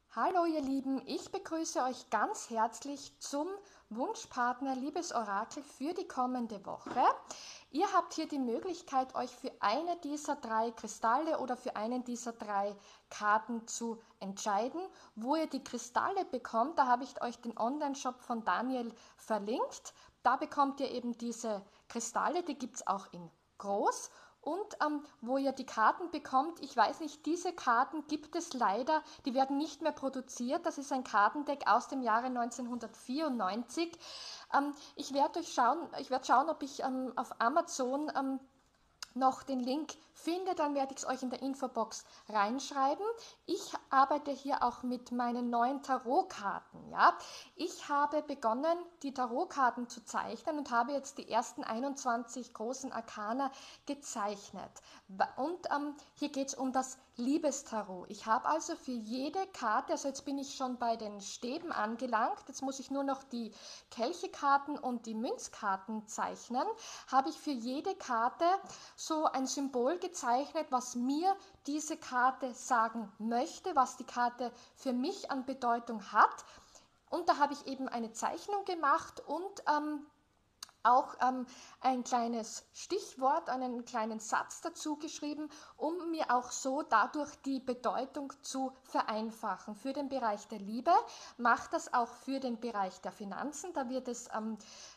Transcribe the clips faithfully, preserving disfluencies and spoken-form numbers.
Hallo ihr Lieben, ich begrüße euch ganz herzlich zum Wunschpartner Liebesorakel für die kommende Woche. Ihr habt hier die Möglichkeit, euch für eine dieser drei Kristalle oder für einen dieser drei Karten zu entscheiden. Wo ihr die Kristalle bekommt, da habe ich euch den Online-Shop von Daniel verlinkt. Da bekommt ihr eben diese Kristalle, die gibt es auch in groß. Und ähm, wo ihr die Karten bekommt, ich weiß nicht, diese Karten gibt es leider, die werden nicht mehr produziert. Das ist ein Kartendeck aus dem Jahre neunzehnhundertvierundneunzig. Ähm, ich werde schauen, ich werde schauen, ob ich ähm, auf Amazon ähm, noch den Link finde, dann werde ich es euch in der Infobox reinschreiben. Ich arbeite hier auch mit meinen neuen Tarotkarten. Ja? Ich habe begonnen, die Tarotkarten zu zeichnen und habe jetzt die ersten einundzwanzig großen Arkana gezeichnet. Und ähm, hier geht es um das Liebestarot. Ich habe also für jede Karte, also jetzt bin ich schon bei den Stäben angelangt, jetzt muss ich nur noch die Kelchekarten und die Münzkarten zeichnen, habe ich für jede Karte so ein Symbol gezeichnet, was mir diese Karte sagen möchte, was die Karte für mich an Bedeutung hat. Und da habe ich eben eine Zeichnung gemacht und ähm, auch ähm, ein kleines Stichwort, einen kleinen Satz dazu geschrieben, um mir auch so dadurch die Bedeutung zu vereinfachen. Für den Bereich der Liebe, macht das auch für den Bereich der Finanzen, da wird es ähm,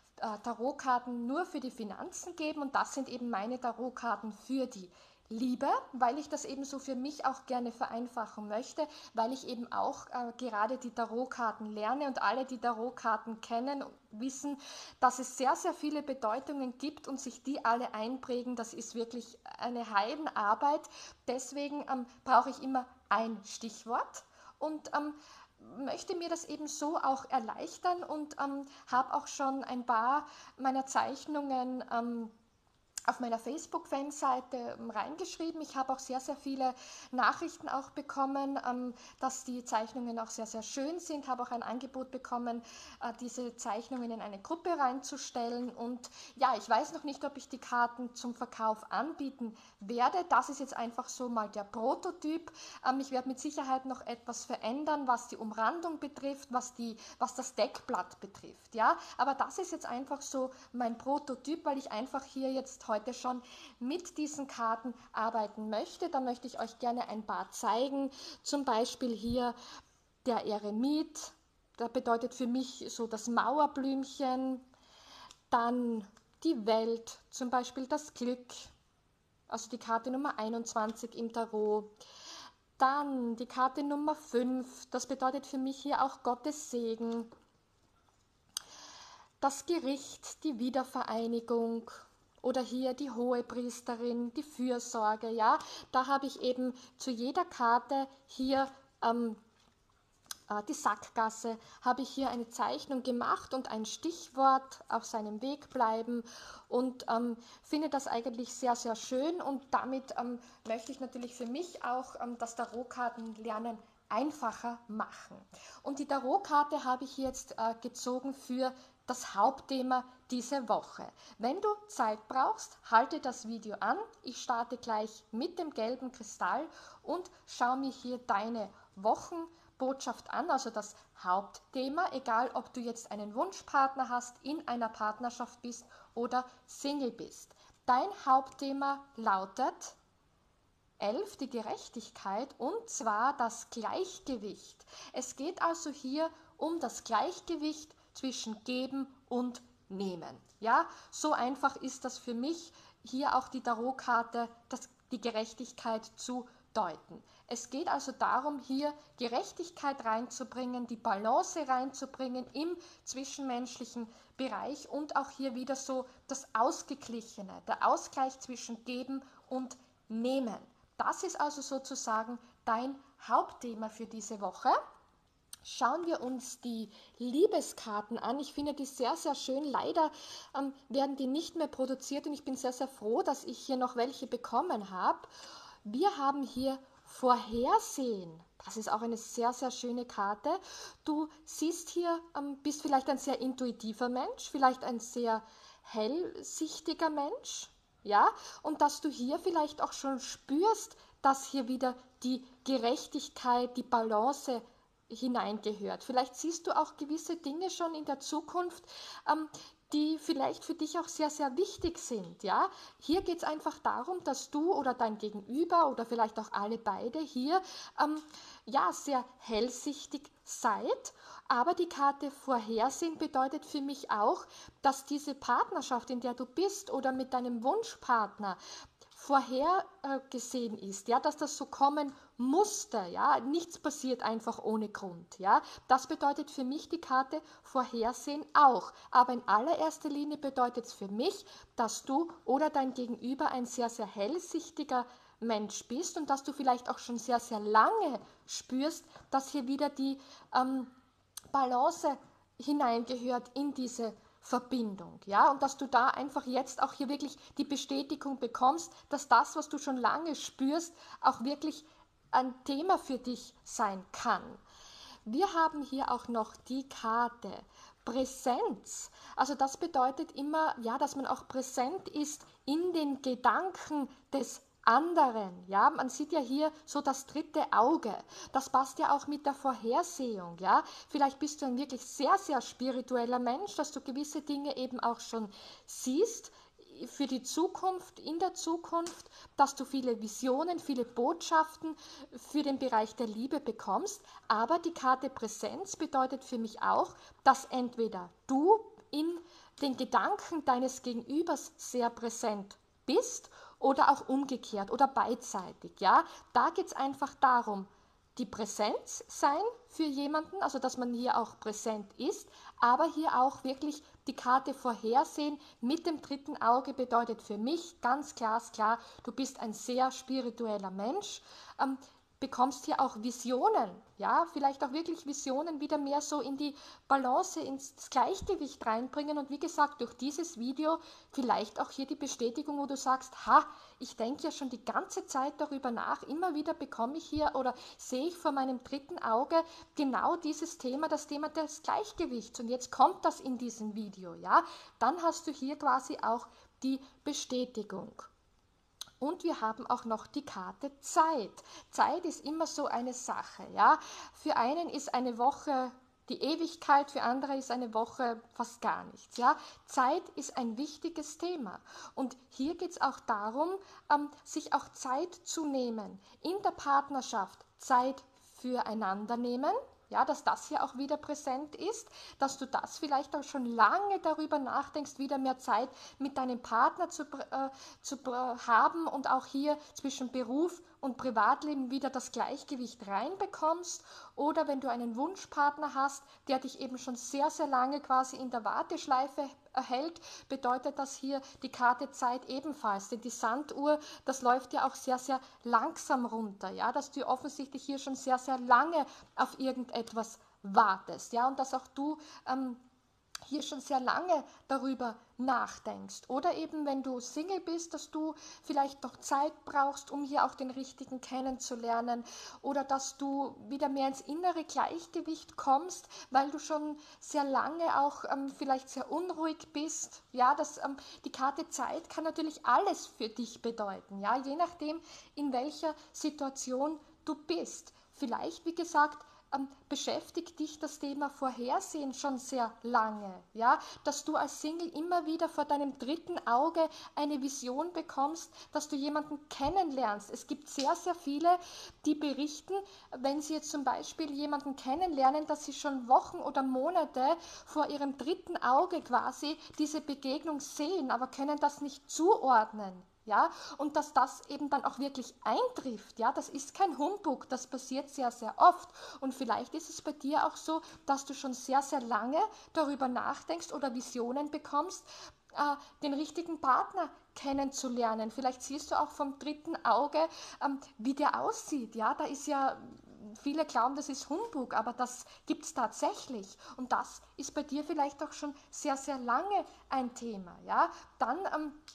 Tarotkarten nur für die Finanzen geben und das sind eben meine Tarotkarten für die Liebe, weil ich das eben so für mich auch gerne vereinfachen möchte, weil ich eben auch äh, gerade die Tarotkarten lerne und alle, die Tarotkarten kennen, wissen, dass es sehr, sehr viele Bedeutungen gibt und sich die alle einprägen, das ist wirklich eine Heidenarbeit. Deswegen ähm, brauche ich immer ein Stichwort und ähm, möchte mir das eben so auch erleichtern und ähm, habe auch schon ein paar meiner Zeichnungen ähm, auf meiner Facebook-Fanseite reingeschrieben. Ich habe auch sehr, sehr viele Nachrichten auch bekommen, ähm, dass die Zeichnungen auch sehr, sehr schön sind. Habe auch ein Angebot bekommen, äh, diese Zeichnungen in eine Gruppe reinzustellen. Und ja, ich weiß noch nicht, ob ich die Karten zum Verkauf anbieten werde. Das ist jetzt einfach so mal der Prototyp. Ähm, ich werde mit Sicherheit noch etwas verändern, was die Umrandung betrifft, was, die, was das Deckblatt betrifft. Ja? Aber das ist jetzt einfach so mein Prototyp, weil ich einfach hier jetzt heute schon mit diesen Karten arbeiten möchte. Da möchte ich euch gerne ein paar zeigen. Zum Beispiel hier der Eremit. Der bedeutet für mich so das Mauerblümchen. Dann die Welt, zum Beispiel das Glück. Also die Karte Nummer einundzwanzig im Tarot. Dann die Karte Nummer fünf. Das bedeutet für mich hier auch Gottes Segen. Das Gericht, die Wiedervereinigung. Oder hier die Hohepriesterin, die Fürsorge, ja, da habe ich eben zu jeder Karte hier ähm, äh, die Sackgasse, habe ich hier eine Zeichnung gemacht und ein Stichwort auf seinem Weg bleiben und ähm, finde das eigentlich sehr, sehr schön und damit ähm, möchte ich natürlich für mich auch ähm, das Tarotkartenlernen einfacher machen. Und die Tarotkarte habe ich jetzt äh, gezogen für das Hauptthema diese Woche. Wenn du Zeit brauchst, halte das Video an. Ich starte gleich mit dem gelben Kristall und schaue mir hier deine Wochenbotschaft an, also das Hauptthema, egal ob du jetzt einen Wunschpartner hast, in einer Partnerschaft bist oder Single bist. Dein Hauptthema lautet elf, die Gerechtigkeit, und zwar das Gleichgewicht. Es geht also hier um das Gleichgewicht zwischen Geben und Nehmen. Ja, so einfach ist das für mich, hier auch die Tarotkarte, das, die Gerechtigkeit zu deuten. Es geht also darum, hier Gerechtigkeit reinzubringen, die Balance reinzubringen im zwischenmenschlichen Bereich und auch hier wieder so das Ausgeglichene, der Ausgleich zwischen Geben und Nehmen. Das ist also sozusagen dein Hauptthema für diese Woche. Schauen wir uns die Liebeskarten an. Ich finde die sehr, sehr schön. Leider ähm, werden die nicht mehr produziert und ich bin sehr, sehr froh, dass ich hier noch welche bekommen habe. Wir haben hier Vorhersehen. Das ist auch eine sehr, sehr schöne Karte. Du siehst hier, ähm, bist vielleicht ein sehr intuitiver Mensch, vielleicht ein sehr hellsichtiger Mensch. Ja, und dass du hier vielleicht auch schon spürst, dass hier wieder die Gerechtigkeit, die Balance hineingehört. Vielleicht siehst du auch gewisse Dinge schon in der Zukunft, ähm, die vielleicht für dich auch sehr, sehr wichtig sind. Ja? Hier geht es einfach darum, dass du oder dein Gegenüber oder vielleicht auch alle beide hier ähm, ja, sehr hellsichtig seid. Aber die Karte Vorhersehen bedeutet für mich auch, dass diese Partnerschaft, in der du bist oder mit deinem Wunschpartner, vorhergesehen ist, ja, dass das so kommen musste, ja, nichts passiert einfach ohne Grund, ja. Das bedeutet für mich die Karte Vorhersehen auch, aber in allererster Linie bedeutet es für mich, dass du oder dein Gegenüber ein sehr, sehr hellsichtiger Mensch bist und dass du vielleicht auch schon sehr, sehr lange spürst, dass hier wieder die ähm, Balance hineingehört in diese Verbindung, ja, und dass du da einfach jetzt auch hier wirklich die Bestätigung bekommst, dass das, was du schon lange spürst, auch wirklich ein Thema für dich sein kann. Wir haben hier auch noch die Karte Präsenz. Also das bedeutet immer, ja, dass man auch präsent ist in den Gedanken des anderen, ja, man sieht ja hier so das dritte Auge, das passt ja auch mit der Vorhersehung, ja, vielleicht bist du ein wirklich sehr, sehr spiritueller Mensch, dass du gewisse Dinge eben auch schon siehst, für die Zukunft, in der Zukunft, dass du viele Visionen, viele Botschaften für den Bereich der Liebe bekommst, aber die Karte Präsenz bedeutet für mich auch, dass entweder du in den Gedanken deines Gegenübers sehr präsent bist oder auch umgekehrt oder beidseitig. Ja? Da geht es einfach darum, die Präsenz sein für jemanden, also dass man hier auch präsent ist, aber hier auch wirklich die Karte Vorhersehen mit dem dritten Auge bedeutet für mich ganz glasklar, du bist ein sehr spiritueller Mensch, ähm, bekommst hier auch Visionen, ja, vielleicht auch wirklich Visionen wieder mehr so in die Balance, ins Gleichgewicht reinbringen und wie gesagt, durch dieses Video vielleicht auch hier die Bestätigung, wo du sagst, ha, ich denke ja schon die ganze Zeit darüber nach, immer wieder bekomme ich hier oder sehe ich vor meinem dritten Auge genau dieses Thema, das Thema des Gleichgewichts und jetzt kommt das in diesem Video, ja, dann hast du hier quasi auch die Bestätigung. Und wir haben auch noch die Karte Zeit. Zeit ist immer so eine Sache. Ja? Für einen ist eine Woche die Ewigkeit, für andere ist eine Woche fast gar nichts. Ja? Zeit ist ein wichtiges Thema. Und hier geht es auch darum, ähm, sich auch Zeit zu nehmen. In der Partnerschaft Zeit füreinander nehmen. Ja, dass das hier auch wieder präsent ist, dass du das vielleicht auch schon lange darüber nachdenkst, wieder mehr Zeit mit deinem Partner zu, äh, zu haben und auch hier zwischen Beruf und Privatleben wieder das Gleichgewicht reinbekommst. Oder wenn du einen Wunschpartner hast, der dich eben schon sehr, sehr lange quasi in der Warteschleife erhält, bedeutet das hier die Karte Zeit ebenfalls. Denn die Sanduhr, das läuft ja auch sehr, sehr langsam runter, ja, dass du offensichtlich hier schon sehr, sehr lange auf irgendetwas wartest, ja, und dass auch du ähm, hier schon sehr lange darüber nachdenkst. Oder eben, wenn du Single bist, dass du vielleicht noch Zeit brauchst, um hier auch den Richtigen kennenzulernen. Oder dass du wieder mehr ins innere Gleichgewicht kommst, weil du schon sehr lange auch ähm, vielleicht sehr unruhig bist. Ja, das, ähm, die Karte Zeit kann natürlich alles für dich bedeuten. Ja, je nachdem, in welcher Situation du bist. Vielleicht, wie gesagt, Ähm, beschäftigt dich das Thema Vorhersehen schon sehr lange, ja, dass du als Single immer wieder vor deinem dritten Auge eine Vision bekommst, dass du jemanden kennenlernst. Es gibt sehr, sehr viele, die berichten, wenn sie jetzt zum Beispiel jemanden kennenlernen, dass sie schon Wochen oder Monate vor ihrem dritten Auge quasi diese Begegnung sehen, aber können das nicht zuordnen. Ja, und dass das eben dann auch wirklich eintrifft, ja, das ist kein Humbug, das passiert sehr, sehr oft. Und vielleicht ist es bei dir auch so, dass du schon sehr, sehr lange darüber nachdenkst oder Visionen bekommst, äh, den richtigen Partner kennenzulernen. Vielleicht siehst du auch vom dritten Auge, ähm, wie der aussieht, ja, da ist ja, viele glauben, das ist Humbug, aber das gibt es tatsächlich. Und das ist bei dir vielleicht auch schon sehr, sehr lange ein Thema, ja. Dann ähm,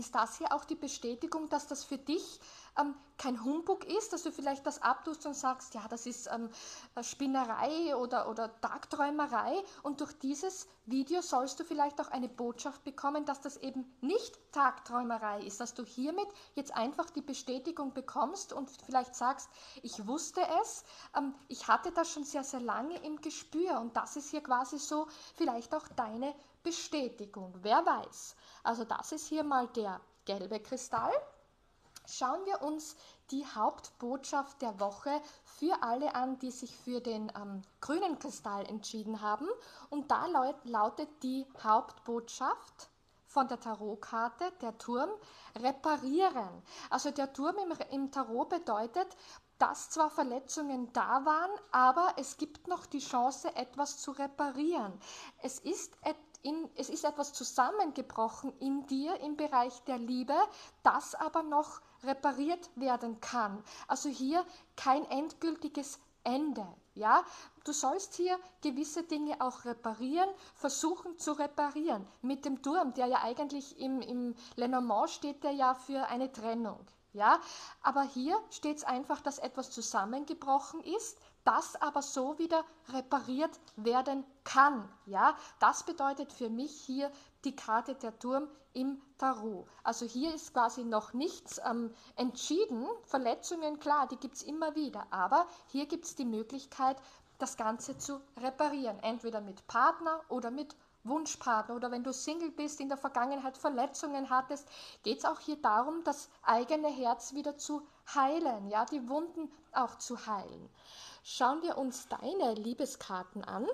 ist das hier auch die Bestätigung, dass das für dich ähm, kein Humbug ist, dass du vielleicht das abtust und sagst, ja, das ist ähm, Spinnerei oder, oder Tagträumerei, und durch dieses Video sollst du vielleicht auch eine Botschaft bekommen, dass das eben nicht Tagträumerei ist, dass du hiermit jetzt einfach die Bestätigung bekommst und vielleicht sagst, ich wusste es, ähm, ich hatte das schon sehr, sehr lange im Gespür, und das ist hier quasi so vielleicht auch deine Bestätigung, wer weiß. Also das ist hier mal der gelbe Kristall. Schauen wir uns die Hauptbotschaft der Woche für alle an, die sich für den ähm, grünen Kristall entschieden haben. Und da laut, lautet die Hauptbotschaft von der Tarotkarte, der Turm, reparieren. Also der Turm im, im Tarot bedeutet, dass zwar Verletzungen da waren, aber es gibt noch die Chance, etwas zu reparieren. Es ist etwas In, es ist etwas zusammengebrochen in dir im Bereich der Liebe, das aber noch repariert werden kann. Also hier kein endgültiges Ende. Ja? Du sollst hier gewisse Dinge auch reparieren, versuchen zu reparieren. Mit dem Turm, der ja eigentlich im, im Lenormand steht, der ja für eine Trennung. Ja? Aber hier steht es einfach, dass etwas zusammengebrochen ist, das aber so wieder repariert werden kann. Ja? Das bedeutet für mich hier die Karte der Turm im Tarot. Also hier ist quasi noch nichts ähm, entschieden. Verletzungen, klar, die gibt es immer wieder. Aber hier gibt es die Möglichkeit, das Ganze zu reparieren. Entweder mit Partner oder mit Wunschpartner, oder wenn du Single bist, in der Vergangenheit Verletzungen hattest, geht es auch hier darum, das eigene Herz wieder zu heilen, ja, die Wunden auch zu heilen. Schauen wir uns deine Liebeskarten an.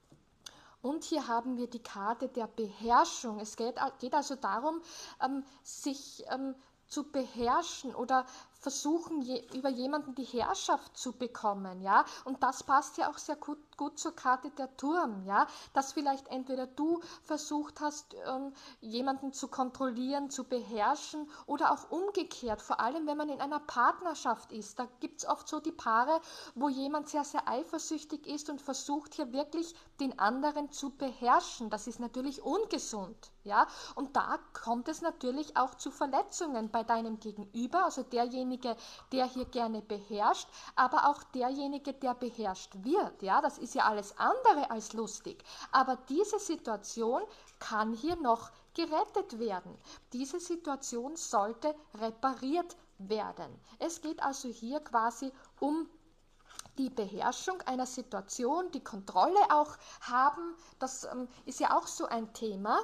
Und hier haben wir die Karte der Beherrschung. Es geht, geht also darum, ähm, sich ähm, zu beherrschen oder versuchen, je, über jemanden die Herrschaft zu bekommen, ja, und das passt ja auch sehr gut, gut zur Karte der Turm, ja, dass vielleicht entweder du versucht hast, ähm, jemanden zu kontrollieren, zu beherrschen, oder auch umgekehrt, vor allem wenn man in einer Partnerschaft ist, da gibt es oft so die Paare, wo jemand sehr, sehr eifersüchtig ist und versucht hier wirklich den anderen zu beherrschen. Das ist natürlich ungesund, ja, und da kommt es natürlich auch zu Verletzungen bei deinem Gegenüber, also derjenige, der hier gerne beherrscht, aber auch derjenige, der beherrscht wird. Ja, das ist ja alles andere als lustig. Aber diese Situation kann hier noch gerettet werden. Diese Situation sollte repariert werden. Es geht also hier quasi um die Beherrschung einer Situation, die Kontrolle auch haben. Das ähm, ist ja auch so ein Thema.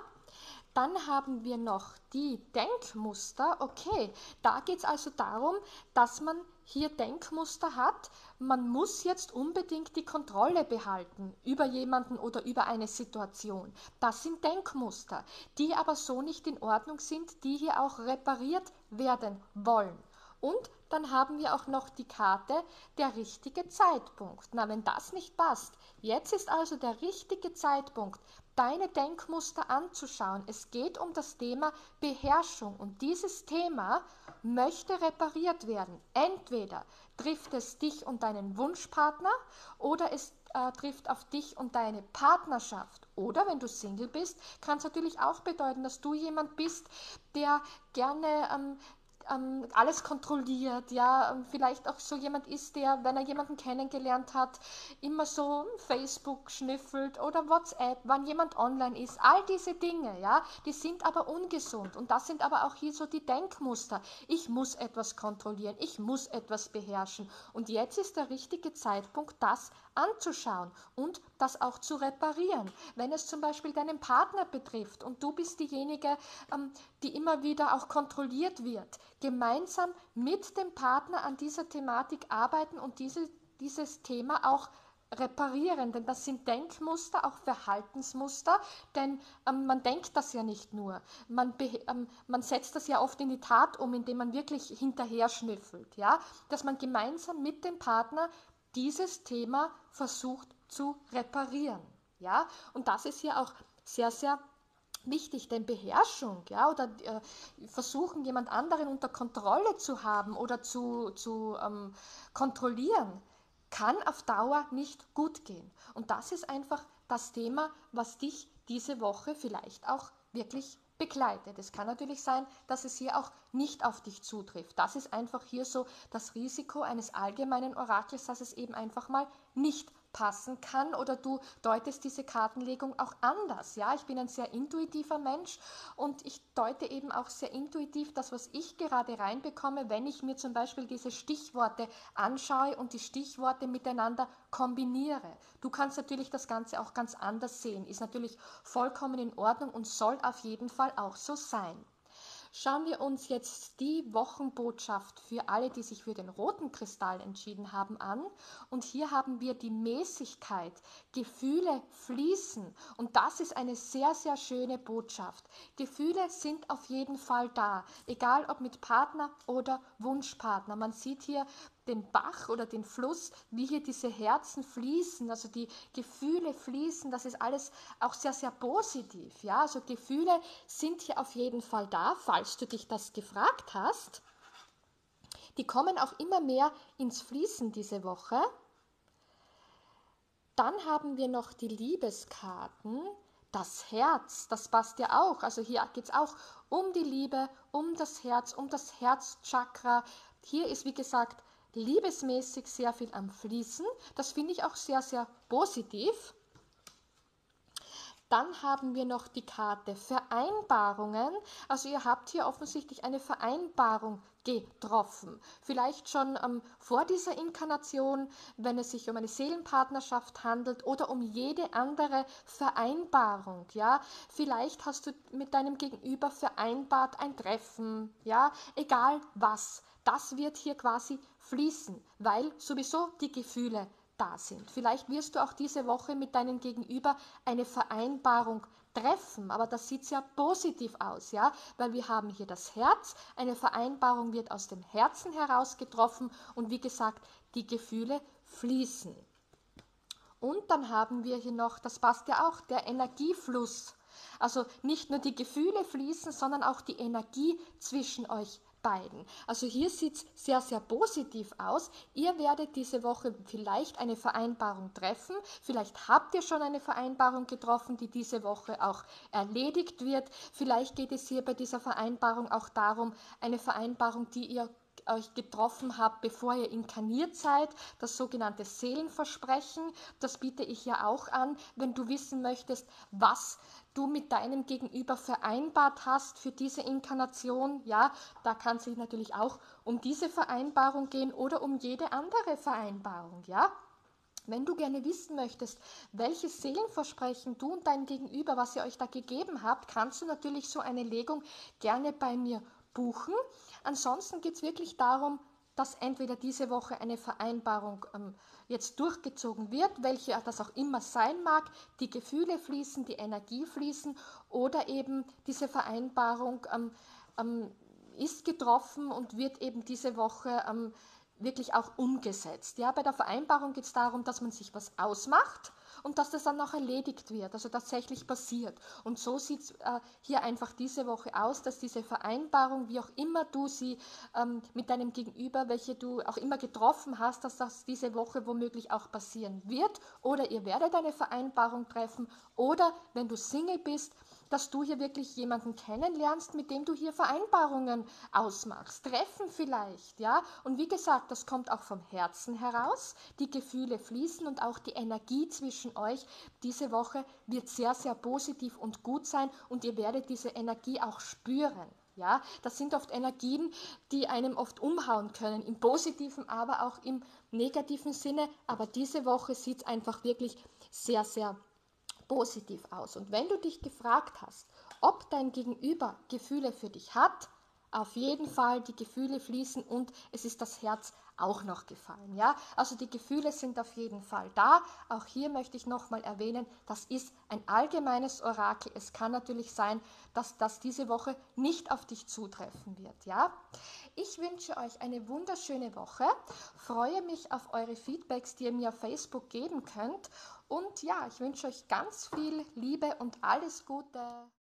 Dann haben wir noch die Denkmuster. Okay, da geht es also darum, dass man hier Denkmuster hat. Man muss jetzt unbedingt die Kontrolle behalten über jemanden oder über eine Situation. Das sind Denkmuster, die aber so nicht in Ordnung sind, die hier auch repariert werden wollen. Und dann haben wir auch noch die Karte der richtige Zeitpunkt. Na, wenn das nicht passt, jetzt ist also der richtige Zeitpunkt, deine Denkmuster anzuschauen. Es geht um das Thema Beherrschung, und dieses Thema möchte repariert werden. Entweder trifft es dich und deinen Wunschpartner, oder es äh, trifft auf dich und deine Partnerschaft. Oder wenn du Single bist, kann es natürlich auch bedeuten, dass du jemand bist, der gerne ähm, ähm, alles kontrolliert, ja, und vielleicht auch so jemand ist, der, wenn er jemanden kennengelernt hat, immer so Facebook schnüffelt oder WhatsApp, wann jemand online ist. All diese Dinge, ja, die sind aber ungesund, und das sind aber auch hier so die Denkmuster. Ich muss etwas kontrollieren, ich muss etwas beherrschen, und jetzt ist der richtige Zeitpunkt, das anzuschauen und das auch zu reparieren. Wenn es zum Beispiel deinen Partner betrifft und du bist diejenige, ähm, die immer wieder auch kontrolliert wird, gemeinsam mit dem Partner an dieser Thematik arbeiten und diese, dieses Thema auch reparieren, denn das sind Denkmuster, auch Verhaltensmuster, denn ähm, man denkt das ja nicht nur, man, ähm, man setzt das ja oft in die Tat um, indem man wirklich hinterher schnüffelt, ja? Dass man gemeinsam mit dem Partner dieses Thema versucht zu reparieren, ja? Und das ist hier auch sehr, sehr wichtig, denn Beherrschung, ja, oder äh, versuchen, jemand anderen unter Kontrolle zu haben oder zu, zu ähm, kontrollieren, kann auf Dauer nicht gut gehen. Und das ist einfach das Thema, was dich diese Woche vielleicht auch wirklich begleitet. Es kann natürlich sein, dass es hier auch nicht auf dich zutrifft. Das ist einfach hier so das Risiko eines allgemeinen Orakels, dass es eben einfach mal nicht passen kann oder du deutest diese Kartenlegung auch anders. Ja, ich bin ein sehr intuitiver Mensch und ich deute eben auch sehr intuitiv das, was ich gerade reinbekomme, wenn ich mir zum Beispiel diese Stichworte anschaue und die Stichworte miteinander kombiniere. Du kannst natürlich das Ganze auch ganz anders sehen, ist natürlich vollkommen in Ordnung und soll auf jeden Fall auch so sein. Schauen wir uns jetzt die Wochenbotschaft für alle, die sich für den roten Kristall entschieden haben, an. Und hier haben wir die Mäßigkeit. Gefühle fließen. Und das ist eine sehr, sehr schöne Botschaft. Gefühle sind auf jeden Fall da, egal ob mit Partner oder Wunschpartner. Man sieht hier den Bach oder den Fluss, wie hier diese Herzen fließen, also die Gefühle fließen, das ist alles auch sehr, sehr positiv. Ja? Also Gefühle sind hier auf jeden Fall da, falls du dich das gefragt hast. Die kommen auch immer mehr ins Fließen diese Woche. Dann haben wir noch die Liebeskarten. Das Herz, das passt ja auch. Also hier geht es auch um die Liebe, um das Herz, um das Herzchakra. Hier ist, wie gesagt, liebesmäßig sehr viel am Fließen. Das finde ich auch sehr, sehr positiv. Dann haben wir noch die Karte Vereinbarungen. Also ihr habt hier offensichtlich eine Vereinbarung getroffen. Vielleicht schon ähm, vor dieser Inkarnation, wenn es sich um eine Seelenpartnerschaft handelt oder um jede andere Vereinbarung. Ja? Vielleicht hast du mit deinem Gegenüber vereinbart ein Treffen, ja? Egal was. Das wird hier quasi fließen, weil sowieso die Gefühle da sind. Vielleicht wirst du auch diese Woche mit deinem Gegenüber eine Vereinbarung treffen, aber das sieht sehr positiv aus, ja, weil wir haben hier das Herz, eine Vereinbarung wird aus dem Herzen heraus getroffen und wie gesagt, die Gefühle fließen. Und dann haben wir hier noch, das passt ja auch, der Energiefluss. Also nicht nur die Gefühle fließen, sondern auch die Energie zwischen euch beiden. Also hier sieht es sehr, sehr positiv aus. Ihr werdet diese Woche vielleicht eine Vereinbarung treffen. Vielleicht habt ihr schon eine Vereinbarung getroffen, die diese Woche auch erledigt wird. Vielleicht geht es hier bei dieser Vereinbarung auch darum, eine Vereinbarung, die ihr euch getroffen habt, bevor ihr inkarniert seid, das sogenannte Seelenversprechen. Das biete ich ja auch an, wenn du wissen möchtest, was du mit deinem Gegenüber vereinbart hast für diese Inkarnation. Ja, da kann es sich natürlich auch um diese Vereinbarung gehen oder um jede andere Vereinbarung. Ja. Wenn du gerne wissen möchtest, welches Seelenversprechen du und dein Gegenüber, was ihr euch da gegeben habt, kannst du natürlich so eine Legung gerne bei mir buchen. Ansonsten geht es wirklich darum, dass entweder diese Woche eine Vereinbarung ähm, jetzt durchgezogen wird, welche das auch immer sein mag, die Gefühle fließen, die Energie fließen oder eben diese Vereinbarung ähm, ähm, ist getroffen und wird eben diese Woche ähm, wirklich auch umgesetzt. Ja, bei der Vereinbarung geht es darum, dass man sich was ausmacht und dass das dann noch erledigt wird, also tatsächlich passiert. Und so sieht es äh, hier einfach diese Woche aus, dass diese Vereinbarung, wie auch immer du sie ähm, mit deinem Gegenüber, welche du auch immer getroffen hast, dass das diese Woche womöglich auch passieren wird oder ihr werdet eine Vereinbarung treffen oder wenn du Single bist, dass du hier wirklich jemanden kennenlernst, mit dem du hier Vereinbarungen ausmachst. Treffen vielleicht, ja. Und wie gesagt, das kommt auch vom Herzen heraus. Die Gefühle fließen und auch die Energie zwischen euch diese Woche wird sehr, sehr positiv und gut sein und ihr werdet diese Energie auch spüren. Ja, das sind oft Energien, die einem oft umhauen können, im positiven, aber auch im negativen Sinne. Aber diese Woche sieht es einfach wirklich sehr, sehr positiv aus. Und wenn du dich gefragt hast, ob dein Gegenüber Gefühle für dich hat, auf jeden Fall die Gefühle fließen und es ist das Herz auch noch gefallen. Ja? Also die Gefühle sind auf jeden Fall da. Auch hier möchte ich nochmal erwähnen, das ist ein allgemeines Orakel. Es kann natürlich sein, dass das diese Woche nicht auf dich zutreffen wird. Ja? Ich wünsche euch eine wunderschöne Woche, freue mich auf eure Feedbacks, die ihr mir auf Facebook geben könnt. Und ja, ich wünsche euch ganz viel Liebe und alles Gute.